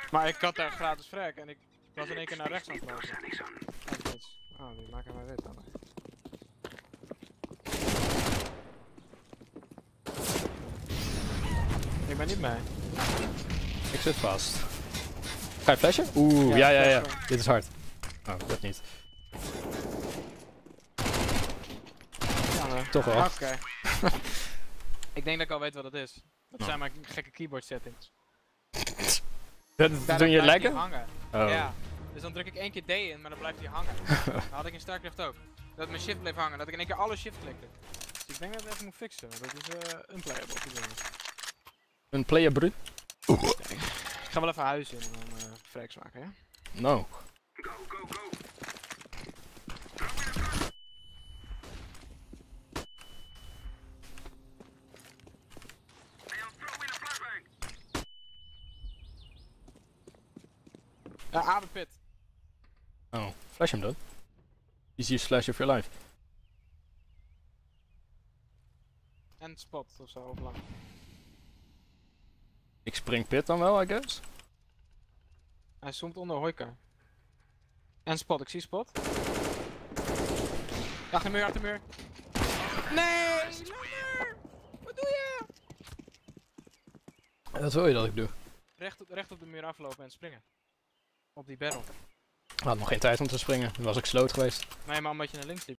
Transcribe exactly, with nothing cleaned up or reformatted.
Maar ik had daar gratis frag en ik was in één keer naar rechts aan het lopen. Oh, die maken mij wit dan. Ik ben niet mee. Ik zit vast. Ga je flashen? Oeh, ja, ja, ja. flashen. Dit is hard. Oh, dat niet. Ja, maar- Toch wel. Oké. Ik denk dat ik al weet wat het is. Dat zijn mijn gekke keyboard settings. Dat Daardoor doen je blijft lekker? die hangen. Oh. Ja. Dus dan druk ik één keer D in, maar dan blijft hij hangen. Dat had ik in StarCraft ook. Dat mijn shift bleef hangen, dat ik in één keer alle shift klikte. Dus ik denk dat ik het even moet fixen, want dat is uh, unplayable op die dingen. Een player brut? Ik ga wel even huis in en dan uh, frags maken, ja? No. Ja, uh, pit. Oh, flash hem dan. Easiest flash of your life. En spot of zo, of lang. Ik spring pit dan wel, I guess. Hij zoomt onder Hoika. En spot, ik zie spot. Achter de muur, achter de muur. Nee, langer! Wat doe je? Dat wil je dat ik doe. Recht op, recht op de muur aflopen en springen. Op die barrel. Ik had nog geen tijd om te springen. Dan was ik sloot geweest. Nee, maar omdat je naar links liep.